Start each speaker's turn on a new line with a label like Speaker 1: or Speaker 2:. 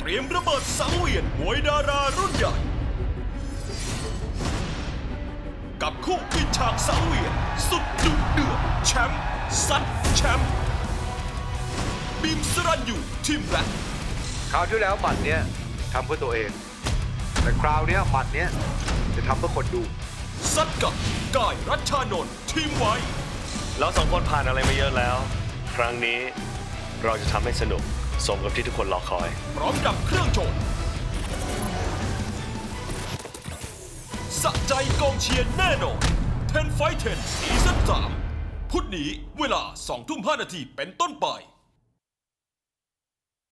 Speaker 1: รียมระเบิดสังเวียนมวยดารารุ่นใหญ่กับคู่ปิดฉากสังเวียนสุดดุเดือดแชมป์ซัดแชมป์บีมสรัญยูทีมแบล็ค
Speaker 2: คราวที่แล้วหมัดเนี้ยทำเพื่อตัวเองแต่คราวนี้หมัดเนี้ยจะทำเพื่อคนดู
Speaker 1: ซัดกับกายรัชชานนท์ทีมไว้
Speaker 3: เราสองคนผ่านอะไรมาเยอะแล้วครั้งนี้เราจะทำให้สนุกสมกับที่ทุกคนรอคอย
Speaker 1: พร้อมกับเครื่องโชว์สะใจกองเชียร์แน่นอน10 Fight 10 ซีซั่น 3พุธนี้เวลา 20:05 น.เป็นต้นไป